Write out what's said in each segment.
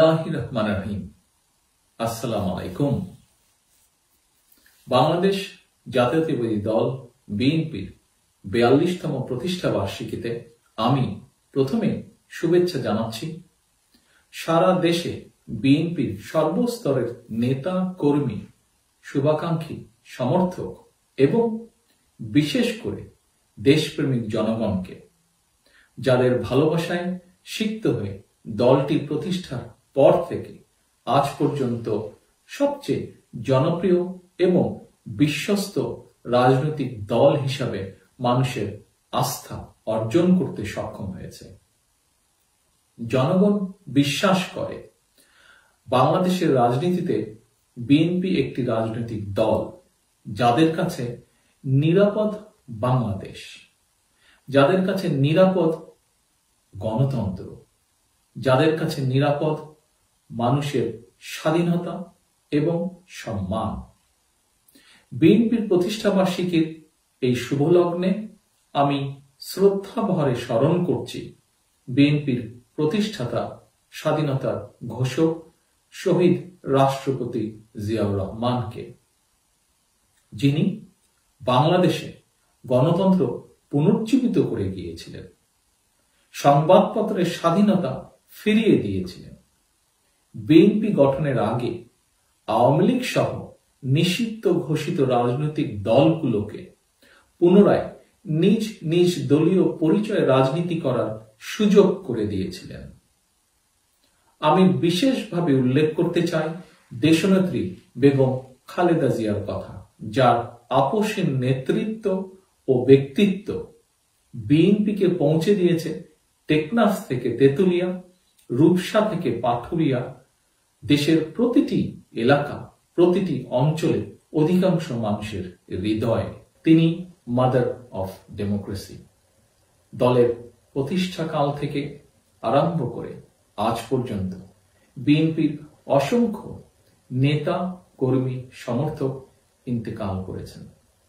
রহিম। আসসালামু আলাইকুম। বাংলাদেশ জাতীয়তাবাদী দল বিএনপির 42তম প্রতিষ্ঠা বার্ষিকীতে আমি প্রথমে শুভেচ্ছা জানাচ্ছি সারা দেশে বিএনপির সর্বস্তরের নেতা কর্মী, শুভাকাঙ্ক্ষী, সমর্থক এবং বিশেষ করে দেশপ্রেমিক জনগণকে, যাদের ভালোবাসায় সিক্ত হয়ে দলটি প্রতিষ্ঠার পর থেকে আজ পর্যন্ত সবচেয়ে জনপ্রিয় এবং বিশ্বস্ত রাজনৈতিক দল হিসাবে মানুষের আস্থা অর্জন করতে সক্ষম হয়েছে। জনগণ বিশ্বাস করে বাংলাদেশের রাজনীতিতে বিএনপি একটি রাজনৈতিক দল, যাদের কাছে নিরাপদ বাংলাদেশ, যাদের কাছে নিরাপদ গণতন্ত্র, যাদের কাছে নিরাপদ মানুষের স্বাধীনতা এবং সম্মান। বিএনপির প্রতিষ্ঠা বার্ষিকীর এই শুভ লগ্নে আমি শ্রদ্ধাভরে স্মরণ করছি বিএনপির প্রতিষ্ঠাতা, স্বাধীনতার ঘোষক শহীদ রাষ্ট্রপতি জিয়াউর রহমানকে, যিনি বাংলাদেশে গণতন্ত্র পুনর্জীবিত করে গিয়েছিলেন, সংবাদপত্রের স্বাধীনতা ফিরিয়ে দিয়েছিলেন। বিএনপি গঠনের আগে আওয়ামী লীগ সহ নিষিদ্ধ ঘোষিত রাজনৈতিক দলগুলোকে পুনরায় নিজ নিজ দলীয় পরিচয়ে রাজনীতি করার সুযোগ করে দিয়েছিলেন। আমি বিশেষভাবে উল্লেখ করতে চাই দেশনেত্রী বেগম খালেদা জিয়ার কথা, যার আপোষহীন নেতৃত্ব ও ব্যক্তিত্ব বিএনপিকে পৌঁছে দিয়েছে টেকনাফ থেকে তেতুলিয়া, রূপসা থেকে পাথুরিয়া, দেশের প্রতিটি এলাকা, প্রতিটি অঞ্চলে অধিকাংশ মানুষের হৃদয়ে। তিনি মাদার অফ ডেমোক্রেসি। দলের প্রতিষ্ঠাকাল থেকে আরম্ভ করে আজ পর্যন্ত বিএনপির অসংখ্য নেতা, কর্মী, সমর্থক ইন্তেকাল করেছেন।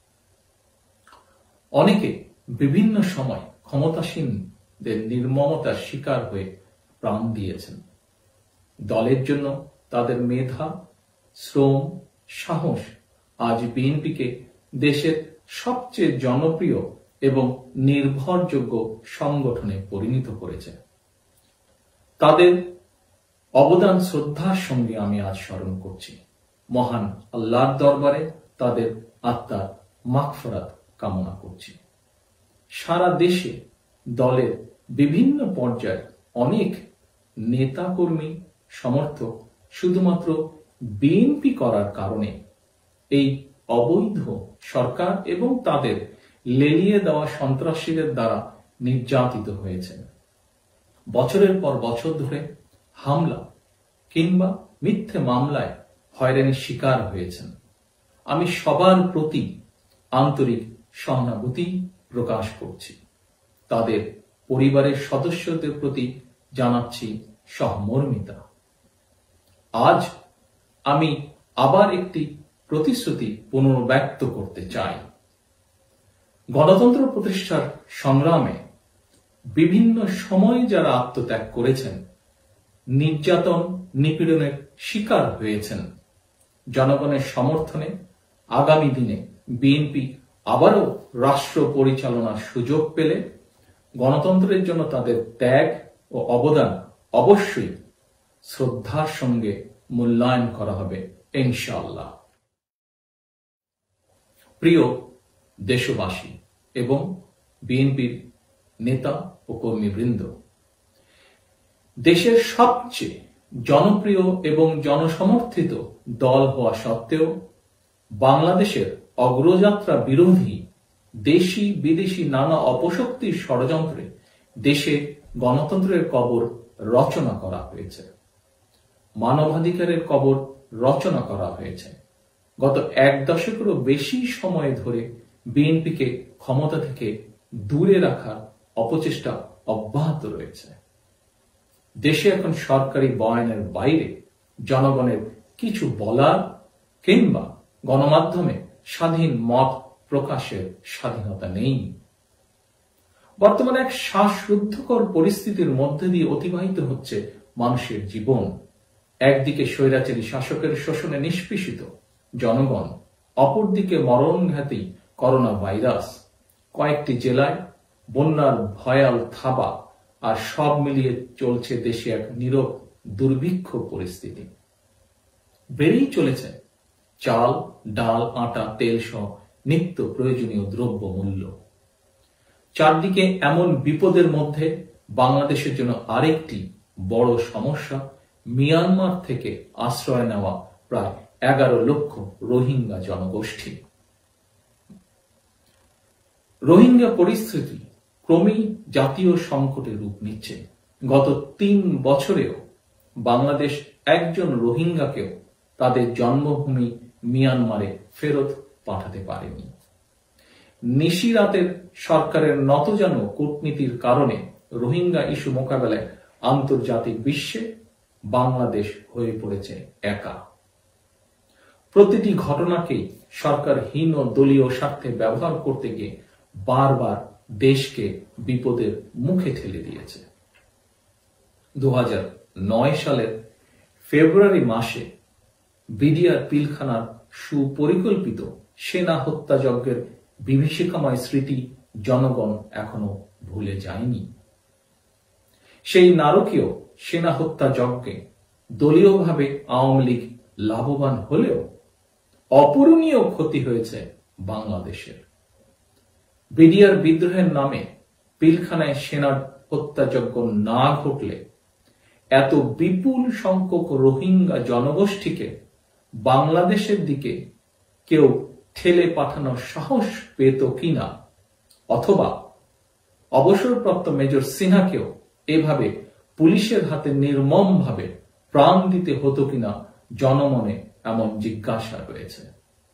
অনেকে বিভিন্ন সময় ক্ষমতাসীনদের নির্মমতার শিকার হয়ে প্রাণ দিয়েছেন। দলের জন্য তাদের মেধা, শ্রম, সাহস আজ বিএনপিকে দেশের সবচেয়ে জনপ্রিয় এবং নির্ভরযোগ্য সংগঠনে পরিণত করেছে। তাদের অবদান শ্রদ্ধার সঙ্গে আমি আজ স্মরণ করছি। মহান আল্লাহর দরবারে তাদের আত্মার মাগফিরাত কামনা করছি। সারা দেশে দলের বিভিন্ন পর্যায়ে অনেক নেতা, কর্মী, সমর্থক শুধুমাত্র বিএনপি করার কারণে এই অবৈধ সরকার এবং তাদের লেলিয়ে দেওয়া সন্ত্রাসীদের দ্বারা নির্যাতিত হয়েছে। বছরের পর বছর ধরে হামলা কিংবা মিথ্যে মামলায় হয়রানির শিকার হয়েছেন। আমি সবার প্রতি আন্তরিক সহানুভূতি প্রকাশ করছি। তাদের পরিবারের সদস্যদের প্রতি জানাচ্ছি সহমর্মিতা। আজ আমি আবার একটি প্রতিশ্রুতি পুনর্ব্যক্ত করতে চাই। গণতন্ত্র প্রতিষ্ঠার সংগ্রামে বিভিন্ন সময় যারা আত্মত্যাগ করেছেন, নির্যাতন, নিপীড়নের শিকার হয়েছেন, জনগণের সমর্থনে আগামী দিনে বিএনপি আবারও রাষ্ট্র পরিচালনার সুযোগ পেলে গণতন্ত্রের জন্য তাদের ত্যাগ ও অবদান অবশ্যই শ্রদ্ধার সঙ্গে মূল্যায়ন করা হবে ইনশাআল্লাহ। প্রিয় দেশবাসী এবং বিএনপির নেতা ও কর্মীবৃন্দ, দেশের সবচেয়ে জনপ্রিয় এবং জনসমর্থিত দল হওয়া সত্ত্বেও বাংলাদেশের অগ্রযাত্রা বিরোধী দেশি বিদেশি নানা অপশক্তির ষড়যন্ত্রে দেশে গণতন্ত্রের কবর রচনা করা হয়েছে, মানবাধিকারের কবর রচনা করা হয়েছে। গত এক দশকেরও বেশি সময় ধরে বিএনপিকে ক্ষমতা থেকে দূরে রাখার অপচেষ্টা অব্যাহত রয়েছে। দেশে এখন সরকারি বয়ানের বাইরে জনগণের কিছু বলার কিংবা গণমাধ্যমে স্বাধীন মত প্রকাশের স্বাধীনতা নেই। বর্তমানে এক শ্বাসরুদ্ধকর পরিস্থিতির মধ্যে দিয়ে অতিবাহিত হচ্ছে মানুষের জীবন। একদিকে স্বৈরাচারী শাসকের শোষণে নিষ্পেষিত জনগণ, অপরদিকে মরণঘাতী করোনা ভাইরাস, কয়েকটি জেলায় বন্যার ভয়াল থাবা, আর সব মিলিয়ে চলছে দেশে এক নীরব দুর্ভিক্ষ পরিস্থিতি। বেড়েই চলেছে চাল, ডাল, আটা, তেল সহ নিত্য প্রয়োজনীয় দ্রব্য মূল্য। চারদিকে এমন বিপদের মধ্যে বাংলাদেশের জন্য আরেকটি বড় সমস্যা মিয়ানমার থেকে আশ্রয় নেওয়া প্রায় 11 লক্ষ রোহিঙ্গা জনগোষ্ঠী। রোহিঙ্গা পরিস্থিতি ক্রমেই জাতীয় সংকটের রূপ নিচ্ছে। গত 3 বছরেও বাংলাদেশ একজন রোহিঙ্গাকেও তাদের জন্মভূমি মিয়ানমারে ফেরত পাঠাতে পারেনি। নিশিরাতের সরকারের নতজানু কূটনীতির কারণে রোহিঙ্গা ইস্যু মোকাবেলায় আন্তর্জাতিক বিশ্বে বাংলাদেশ হয়ে পড়েছে একা। প্রতিটি ঘটনাকেই সরকার হীন দলীয় স্বার্থে ব্যবহার করতে গিয়ে বারবার দেশকে বিপদের মুখে ঠেলে দিয়েছে। 2009 সালের ফেব্রুয়ারি মাসে বিডিআর পিলখানার সুপরিকল্পিত সেনা হত্যাযজ্ঞের বিভীষিকাময় স্মৃতি জনগণ এখনো ভুলে যায়নি। সেই নারকীয় সেনা হত্যাযজ্ঞে দলীয়ভাবে আওয়ামী লীগ লাভবান হলেও অপূরণীয় ক্ষতি হয়েছে বাংলাদেশের। বিডিআর বিদ্রোহের নামে পিলখানায় সেনার হত্যাযজ্ঞ না ঘটলে এত বিপুল সংখ্যক রোহিঙ্গা জনগোষ্ঠীকে বাংলাদেশের দিকে কেউ ঠেলে পাঠানোর সাহস পেত কিনা, অথবা অবসরপ্রাপ্ত মেজর সিনহাকেও এভাবে পুলিশের হাতে নির্মমভাবে প্রাণ দিতে হতো কিনা জনমনে এমন জিজ্ঞাসা রয়েছে।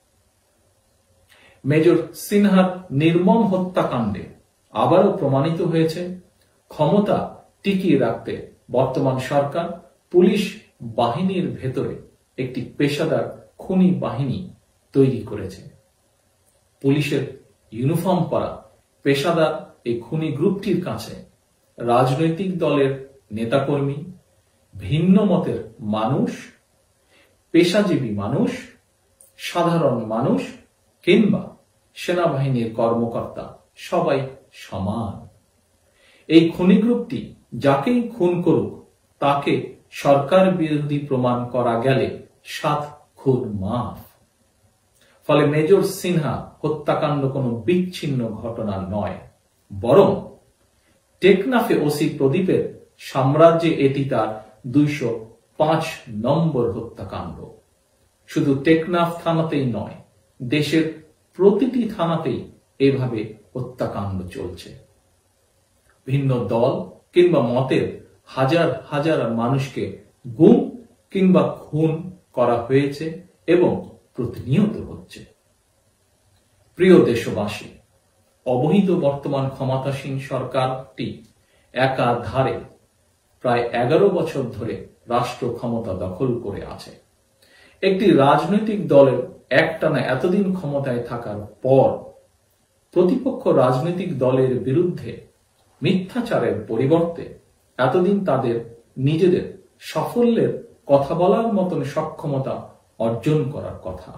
মেজর সিনহার নির্মম হত্যাকাণ্ডে আবারও প্রমাণিত হয়েছে ক্ষমতা টিকিয়ে রাখতে বর্তমান সরকার পুলিশ বাহিনীর ভেতরে একটি পেশাদার খুনি বাহিনী তৈরি করেছে। পুলিশের ইউনিফর্ম পরা পেশাদার এই খুনি গ্রুপটির কাছে রাজনৈতিক দলের নেতাকর্মী, ভিন্ন মতের মানুষ, পেশাজীবী মানুষ, সাধারণ মানুষ কিংবা সেনাবাহিনীর কর্মকর্তা সবাই সমান। এই খুনি গ্রুপটি যাকেই খুন করুক তাকে সরকার বিরোধী প্রমাণ করা গেলে 7 খুন মাফ। ফলে মেজর সিনহা হত্যাকাণ্ড কোনো বিচ্ছিন্ন ঘটনা নয়, বরং টেকনাফে ওসি প্রদীপের সাম্রাজ্যে এটি তার 205 নম্বর হত্যাকাণ্ড। শুধু টেকনাফ থানাতেই নয়, দেশের প্রতিটি থানাতেই এভাবে হত্যাকাণ্ড চলছে। ভিন্ন দল কিংবা মতের হাজার হাজার মানুষকে গুম কিংবা খুন করা হয়েছে এবং প্রতিনিয়ত হচ্ছে। প্রিয় দেশবাসী, অবহিত বর্তমান ক্ষমতাসীন সরকারটি একাধারে প্রায় 11 বছর ধরে রাষ্ট্র ক্ষমতা দখল করে আছে। একটি রাজনৈতিক দলের একটানা এতদিন ক্ষমতায় থাকার পর প্রতিপক্ষ রাজনৈতিক দলের বিরুদ্ধে মিথ্যাচারের পরিবর্তে এতদিন তাদের নিজেদের সাফল্যের কথা বলার মতন সক্ষমতা অর্জন করার কথা।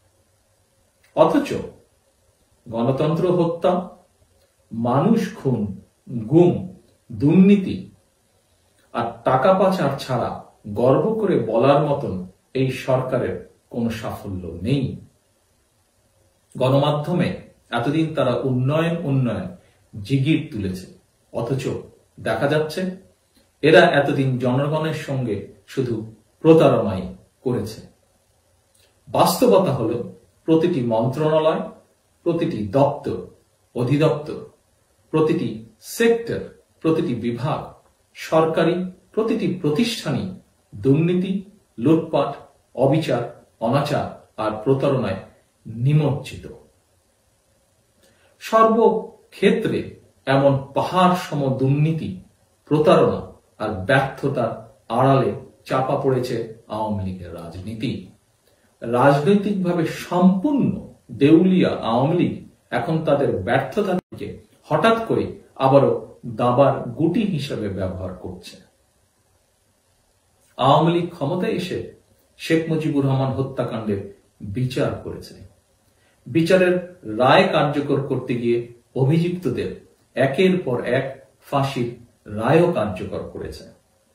অথচ গণতন্ত্র হত্যা, মানুষ খুন, গুম, দুর্নীতি আর টাকা পাচার ছাড়া গর্ব করে বলার মতন এই সরকারের কোন সাফল্য নেই। গণমাধ্যমে এতদিন তারা উন্নয়ন জিগির তুলেছে, অথচ দেখা যাচ্ছে এরা এতদিন জনগণের সঙ্গে শুধু প্রতারণাই করেছে। বাস্তবতা হলো প্রতিটি মন্ত্রণালয়, প্রতিটি দপ্তর, অধিদপ্তর, প্রতিটি সেক্টর, প্রতিটি বিভাগ, সরকারি প্রতিটি প্রতিষ্ঠানই দুর্নীতি, লুটপাট, অবিচার, অনাচার আর প্রতারণায় নিমজ্জিত। সর্বক্ষেত্রে এমন পাহাড় সম দুর্নীতি, প্রতারণা আর ব্যর্থতার আড়ালে চাপা পড়েছে আওয়ামী লীগের রাজনীতি। রাজনৈতিকভাবে সম্পূর্ণ দেউলিয়া আওয়ামী লীগ এখন তাদের ব্যর্থতাকে হঠাৎ করে আবারও দাবার গুটি হিসেবে ব্যবহার করছে। আওয়ামী লীগ ক্ষমতায় এসে শেখ মুজিবুর রহমান হত্যাকাণ্ডের বিচার করেছে। বিচারের রায় কার্যকর করতে গিয়ে অভিযুক্তদের একের পর এক ফাঁসির রায়ও কার্যকর করেছে।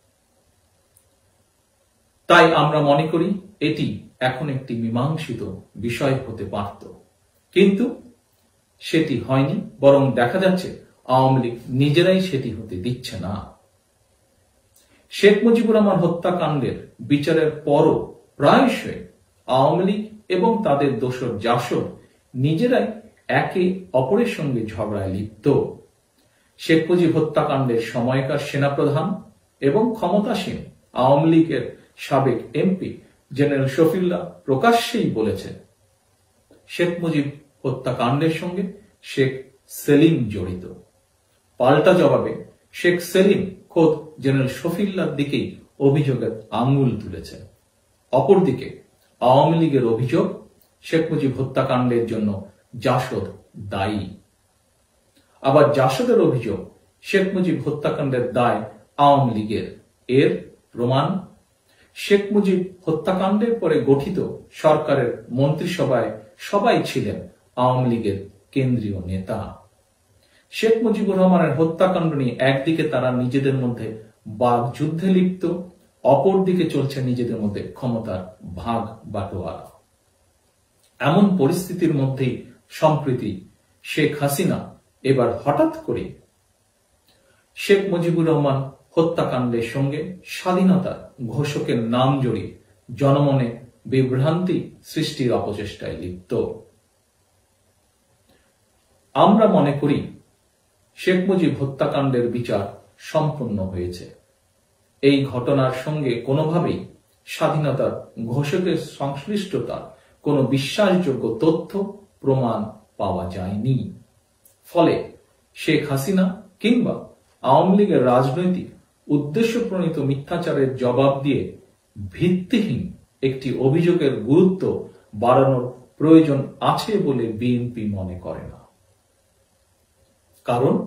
তাই আমরা মনে করি এটি এখন একটি মীমাংসিত বিষয় হতে পারত, কিন্তু সেটি হয়নি। বরং দেখা যাচ্ছে আওয়ামী লীগ নিজেরাই সেটি হতে দিচ্ছে না। শেখ মুজিবুর রহমান হত্যাকাণ্ডের বিচারের পরও প্রায়শই আওয়ামী লীগ এবং তাদের দোসর জাসদ নিজেরাই একে অপরের সঙ্গে ঝগড়ায় লিপ্ত। শেখ মুজিব হত্যাকাণ্ডের সময়কার সেনাপ্রধান এবং ক্ষমতাসীন আওয়ামী লীগের সাবেক এমপি জেনারেল শফিউল্লাহ প্রকাশ্যেই বলেছে শেখ মুজিব হত্যাকাণ্ডের সঙ্গে শেখ সেলিম জড়িত। পাল্টা জবাবে শেখ সেলিম খোদ জেনারেল শফিউল্লাহর দিকেই অভিযোগের আঙুল তুলেছে। অপরদিকে আওয়ামী লীগের অভিযোগ শেখ মুজিব হত্যাকাণ্ডের জন্য জাসদ দায়ী। আবার জাসদের অভিযোগ শেখ মুজিব হত্যাকাণ্ডের দায় আওয়ামী লীগের। এর প্রমাণ শেখ মুজিব হত্যাকাণ্ডের পরে গঠিত সরকারের মন্ত্রিসভায় সবাই ছিলেন আওয়ামী লীগের কেন্দ্রীয় নেতা। শেখ মুজিবুর রহমানের হত্যাকাণ্ড নিয়ে একদিকে তারা নিজেদের মধ্যে বাকযুদ্ধে লিপ্ত, অপরদিকে চলছে নিজেদের মধ্যে ক্ষমতার ভাগ বাটোয়ারা। এমন পরিস্থিতির মধ্যেই সম্প্রতি শেখ হাসিনা এবার হঠাৎ করে শেখ মুজিবুর রহমান হত্যাকাণ্ডের সঙ্গে স্বাধীনতার ঘোষকের নাম জড়িয়ে জনমনে বিভ্রান্তি সৃষ্টির অপচেষ্টায় লিপ্ত। আমরা মনে করি শেখ মুজিব হত্যাকাণ্ডের বিচার সম্পন্ন হয়েছে। এই ঘটনার সঙ্গে কোনোভাবেই স্বাধীনতার ঘোষকের সংশ্লিষ্টতার কোনো বিশ্বাসযোগ্য তথ্য প্রমাণ পাওয়া যায়নি। ফলে শেখ হাসিনা কিংবা আওয়ামী লীগের রাজনৈতিক উদ্দেশ্যপ্রণীত মিথ্যাচারের জবাব দিয়ে ভিত্তিহীন একটি অভিযোগের গুরুত্ব বাড়ানোর প্রয়োজন আছে বলে বিএনপি মনে করে না। কারণ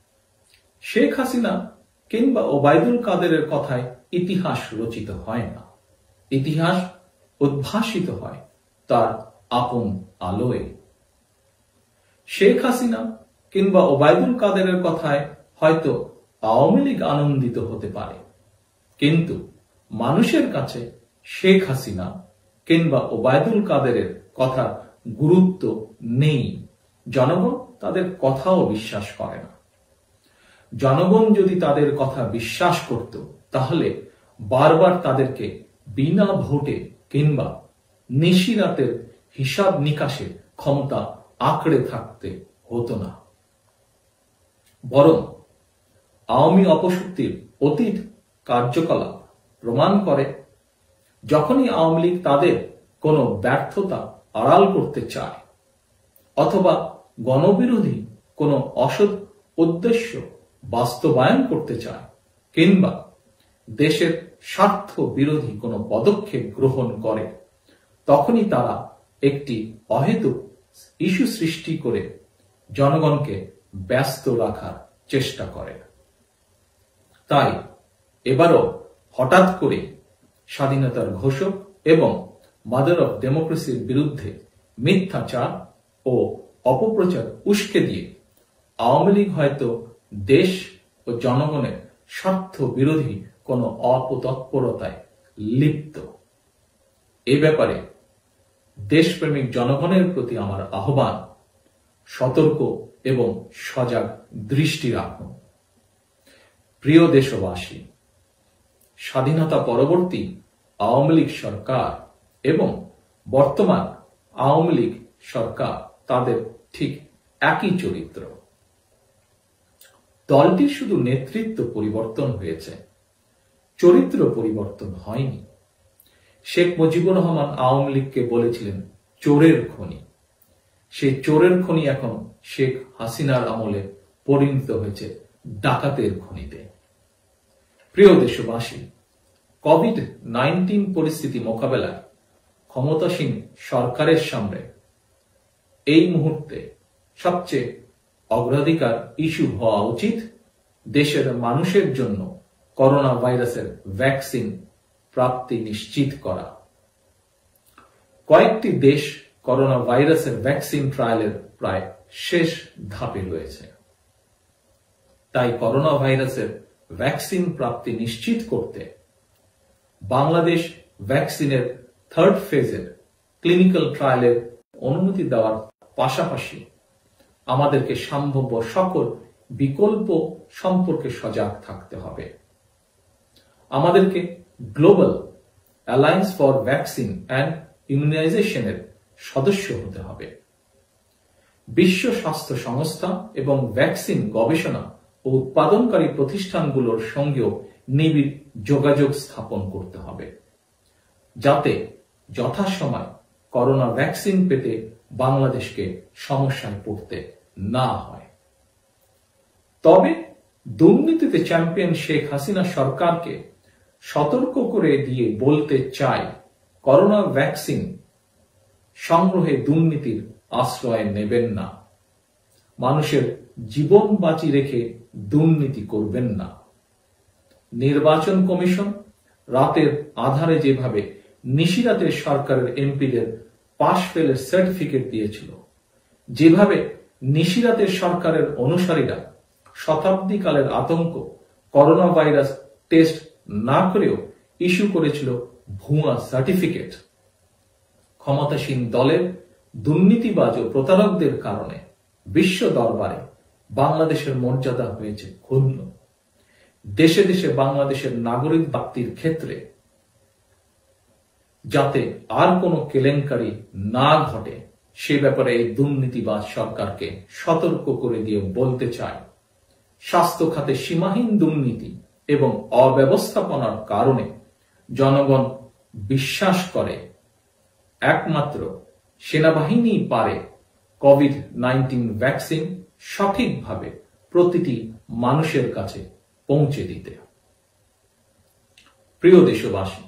শেখ হাসিনা কিংবা ওবায়দুল কাদেরের কথায় ইতিহাস রচিত হয় না, ইতিহাস উদ্ভাসিত হয় তার আপন আলোয়। শেখ হাসিনা কিংবা ওবায়দুল কাদেরের কথায় হয়তো আওয়ামী লীগ আনন্দিত হতে পারে, কিন্তু মানুষের কাছে শেখ হাসিনা কিংবা ওবায়দুল কাদেরের কথা গুরুত্ব নেই। জনগণ তাদের কথাও বিশ্বাস করে না। জনগণ যদি তাদের কথা বিশ্বাস করত তাহলে বারবার তাদেরকে বিনা ভোটে কিংবা নিশিরাতের হিসাব নিকাশে ক্ষমতা আঁকড়ে থাকতে হতো না। বরং আওয়ামী অপশক্তির অতীত কার্যকলাপ প্রমাণ করে যখনই আওয়ামী লীগ তাদের কোনো ব্যর্থতা আড়াল করতে চায় অথবা গণবিরোধী কোনো অসৎ উদ্দেশ্য বাস্তবায়ন করতে চায় কিংবা দেশের স্বার্থ বিরোধী কোনো পদক্ষেপ গ্রহণ করে, তখনই তারা একটি অহেতুক ইস্যু সৃষ্টি করে জনগণকে ব্যস্ত রাখার চেষ্টা করে। তাই এবারও হঠাৎ করে স্বাধীনতার ঘোষক এবং মাদার অফ ডেমোক্রেসির বিরুদ্ধে মিথ্যাচার ও অপপ্রচার উস্কে দিয়ে আওয়ামী লীগ হয়তো দেশ ও জনগণের স্বার্থ বিরোধী কোনো অপতৎপরতায় লিপ্ত। এ ব্যাপারে দেশপ্রেমিক জনগণের প্রতি আমার আহ্বান, সতর্ক এবং সজাগ দৃষ্টি রাখুন। প্রিয় দেশবাসী, স্বাধীনতা পরবর্তী আওয়ামী লীগ সরকার এবং বর্তমান আওয়ামী লীগ সরকার তাদের ঠিক একই চরিত্র। দলটির শুধু নেতৃত্ব পরিবর্তন হয়েছে, চরিত্র পরিবর্তন হয়নি। শেখ মুজিবুর রহমান আওয়ামী লীগকে বলেছিলেন চোরের খনি। সেই চোরের খনি এখন শেখ হাসিনার আমলে পরিণত হয়েছে ডাকাতের খনিতে। প্রিয় দেশবাসী, কোভিড-19 পরিস্থিতি মোকাবেলায় ক্ষমতাসীন সরকারের সামনে এই মুহূর্তে সবচেয়ে অগ্রাধিকার ইস্যু হওয়া উচিত দেশের মানুষের জন্য করোনা ভাইরাসের ভ্যাকসিন প্রাপ্তি নিশ্চিত করা। কয়েকটি দেশ করোনা ভাইরাসের ভ্যাকসিন ট্রায়ালের প্রায় শেষ ধাপে রয়েছে। তাই করোনা ভাইরাসের ভ্যাকসিন প্রাপ্তি নিশ্চিত করতে বাংলাদেশ ভ্যাকসিনের থার্ড ফেজের ক্লিনিক্যাল ট্রায়ালের অনুমতি দেওয়ার পাশাপাশি আমাদেরকে সম্ভাব্য সকল বিকল্প সম্পর্কে সজাগ থাকতে হবে। আমাদেরকে global alliance for vaccine and ইমিউনাইজেশনের সদস্য হতে হবে। বিশ্ব স্বাস্থ্য সংস্থা এবং ভ্যাকসিন গবেষণা ও উৎপাদনকারী প্রতিষ্ঠানগুলোর সঙ্গেও নিবিড় যোগাযোগ স্থাপন করতে হবে, যাতে যথাসময় করোনা ভ্যাকসিন পেতে বাংলাদেশকে সমস্যায় পড়তে না হয়। তবে দুর্নীতিতে চ্যাম্পিয়ন শেখ হাসিনা সরকারকে সতর্ক করে দিয়ে বলতে চাই, করোনা ভ্যাকসিন সংগ্রহে দুর্নীতির আশ্রয় নেবেন না। মানুষের জীবন বাঁচি রেখে দুর্নীতি করবেন না। নির্বাচন কমিশন রাতের আধারে যেভাবে নিশিরাতে সরকারের এমপিদের পাশ ফেলের সার্টিফিকেট দিয়েছিল, যেভাবে নিশিরাতে সরকারের অনুসারীরা শতাব্দীকালের আতঙ্ক করোনা ভাইরাস টেস্ট না করেও ইস্যু করেছিল ভুয়া সার্টিফিকেট, ক্ষমতাসীন দলের দুর্নীতিবাজ ও প্রতারকদের কারণে বিশ্ব দরবারে বাংলাদেশের মর্যাদা হয়েছে ক্ষুণ্ণ। দেশে দেশে বাংলাদেশের নাগরিক প্রাপ্তির ক্ষেত্রে যাতে আর কোনো কেলেঙ্কারি না ঘটে সে ব্যাপারে এই দুর্নীতিবাজ সরকারকে সতর্ক করে দিয়ে বলতে চাই, স্বাস্থ্য খাতে সীমাহীন দুর্নীতি এবং অব্যবস্থাপনার কারণে জনগণ বিশ্বাস করে একমাত্র সেনাবাহিনী পারে কোভিড-19 ভ্যাকসিন সঠিকভাবে প্রতিটি মানুষের কাছে পৌঁছে দিতে। প্রিয় দেশবাসী,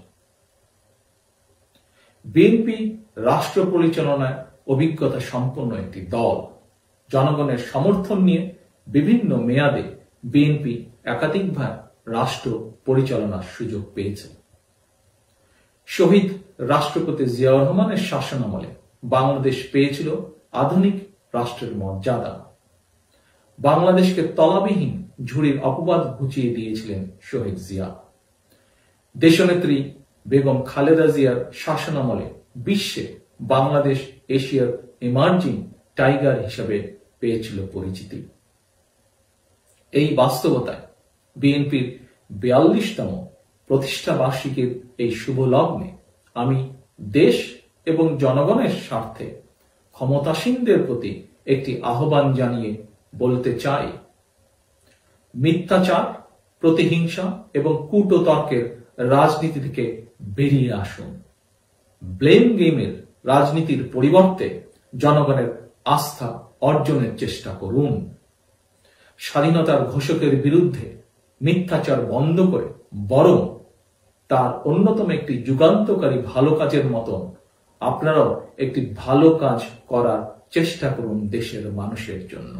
বিএনপি রাষ্ট্র পরিচালনায় অভিজ্ঞতা সম্পন্ন একটি দল। জনগণের সমর্থন নিয়ে বিভিন্ন মেয়াদে বিএনপি একাধিকবার রাষ্ট্র পরিচালনার সুযোগ পেয়েছে। শহীদ রাষ্ট্রপতি জিয়াউর রহমানের শাসনামলে বাংলাদেশ পেয়েছিল আধুনিক রাষ্ট্রের মর্যাদা। বাংলাদেশকে তলাবিহীন ঝুড়ির অপবাদ ঘুচিয়ে দিয়েছিলেন শহীদ জিয়া। দেশনেত্রী বেগম খালেদা জিয়ার শাসনামলে বিশ্বে বাংলাদেশ এশিয়ার ইমার্জিং টাইগার হিসেবে পেয়েছিল পরিচিতি। এই বাস্তবতায় বিএনপির 42তম প্রতিষ্ঠা বার্ষিকীর এই শুভ লগ্নে আমি দেশ এবং জনগণের স্বার্থে ক্ষমতাসীনদের প্রতি একটি আহ্বান জানিয়ে বলতে চাই, মিথ্যাচার, প্রতিহিংসা এবং কূটতর্কের রাজনীতি থেকে বেরিয়ে আসুন। ব্লেম গেমের রাজনীতির পরিবর্তে জনগণের আস্থা অর্জনের চেষ্টা করুন। স্বাধীনতার ঘোষকের বিরুদ্ধে মিথ্যাচার বন্ধ করে বরং তার অন্যতম একটি যুগান্তকারী ভালো কাজের মতন আপনারাও একটি ভালো কাজ করার চেষ্টা করুন দেশের মানুষের জন্য।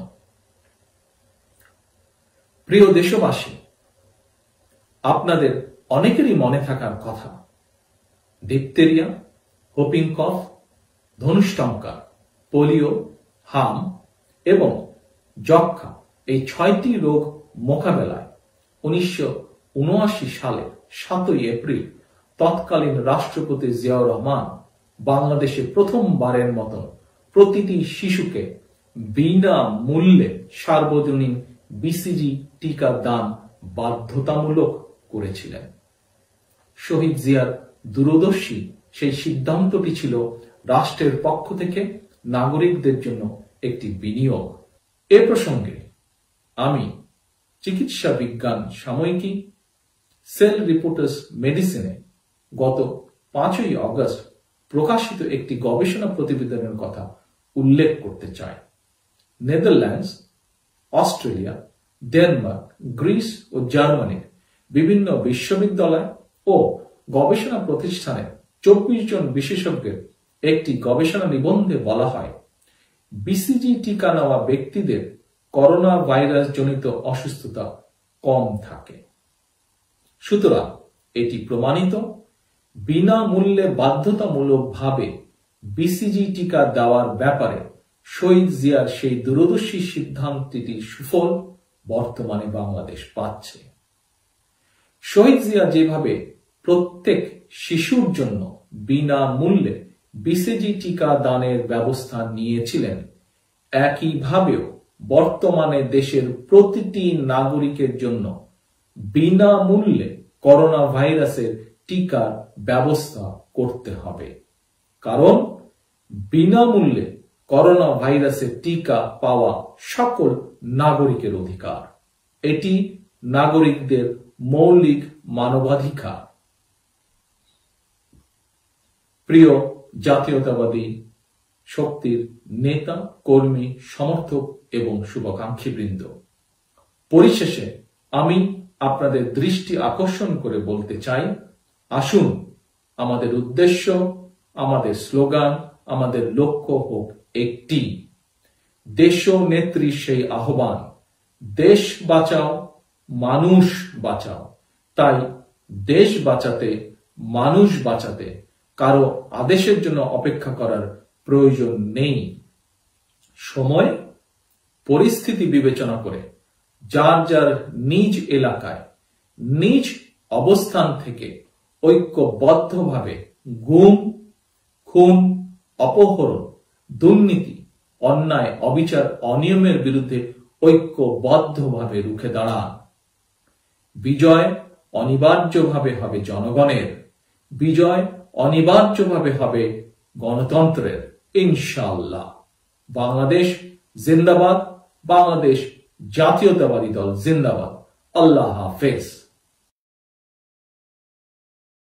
প্রিয় দেশবাসী, আপনাদের অনেকেরই মনে থাকার কথা, ডিপথেরিয়া, হোপিং কফ, ধনুষ্টঙ্কার, পোলিও, হাম এবং যক্ষ্মা এই 6টি রোগ মোকাবেলায় 1979 সালে 7 এপ্রিল তৎকালীন রাষ্ট্রপতি জিয়াউর রহমান বাংলাদেশে প্রথমবারের মতন প্রতিটি শিশুকে বিনামূল্যে সার্বজনীন বিসিজি টিকা দান বাধ্যতামূলক করেছিলেন। শহীদ জিয়ার দূরদর্শী সেই সিদ্ধান্তটি ছিল রাষ্ট্রের পক্ষ থেকে নাগরিকদের জন্য একটি বিনিয়োগ। এ প্রসঙ্গে আমি চিকিৎসা বিজ্ঞান সাময়িকী সেল রিপোর্টার্স মেডিসিনে গত 5 অগস্ট প্রকাশিত একটি গবেষণা প্রতিবেদনের কথা উল্লেখ করতে চাই। নেদারল্যান্ডস, অস্ট্রেলিয়া, ডেনমার্ক, গ্রিস ও জার্মানির বিভিন্ন বিশ্ববিদ্যালয় ও গবেষণা প্রতিষ্ঠানে 24 জন বিশেষজ্ঞের একটি গবেষণা নিবন্ধে বলা হয়, বিসিজি টিকা নেওয়া ব্যক্তিদের করোনা ভাইরাস জনিত অসুস্থতা কম থাকে। সুতরাং এটি প্রমাণিত বিনামূল্যে বাধ্যতামূলকভাবে বিসিজি টিকা দেওয়ার ব্যাপারে শহীদ জিয়ার সেই দূরদর্শী সিদ্ধান্তটির সুফল বর্তমানে বাংলাদেশ পাচ্ছে। শহীদ জিয়া যেভাবে প্রত্যেক শিশুর জন্য বিনামূল্যে বিসিজি টিকা দানের ব্যবস্থা নিয়েছিলেন, একইভাবেও বর্তমানে দেশের প্রতিটি নাগরিকের জন্য বিনামূল্যে করোনা ভাইরাসের টিকার ব্যবস্থা করতে হবে। কারণ বিনামূল্যে করোনা ভাইরাসের টিকা পাওয়া সকল নাগরিকের অধিকার। এটি নাগরিকদের মৌলিক মানবাধিকার। প্রিয় জাতীয়তাবাদী শক্তির নেতা, কর্মী, সমর্থক এবং শুভাকাঙ্ক্ষীবৃন্দ, পরিশেষে আমি আপনাদের দৃষ্টি আকর্ষণ করে বলতে চাই, আসুন আমাদের উদ্দেশ্য, আমাদের স্লোগান, আমাদের লক্ষ্য হোক একটি। দেশনেত্রীর সেই আহ্বান, দেশ বাঁচাও, মানুষ বাঁচাও। তাই দেশ বাঁচাতে, মানুষ বাঁচাতে কারো আদেশের জন্য অপেক্ষা করার প্রয়োজন নেই। সময় পরিস্থিতি বিবেচনা করে যার যার নিজ এলাকায়, নিজ অবস্থান থেকে ঐক্যবদ্ধভাবে গুম, খুন, অপহরণ, দুর্নীতি, অন্যায়, অবিচার, অনিয়মের বিরুদ্ধে ঐক্যবদ্ধভাবে রুখে দাঁড়ান। বিজয় অনিবার্যভাবে হবে জনগণের, বিজয় অনিবার্যভাবে হবে গণতন্ত্রের, ইনশাআল্লাহ। বাংলাদেশ জিন্দাবাদ, বাংলাদেশ জাতীয়তাবাদী দল জিন্দাবাদ। আল্লাহ হাফেজ।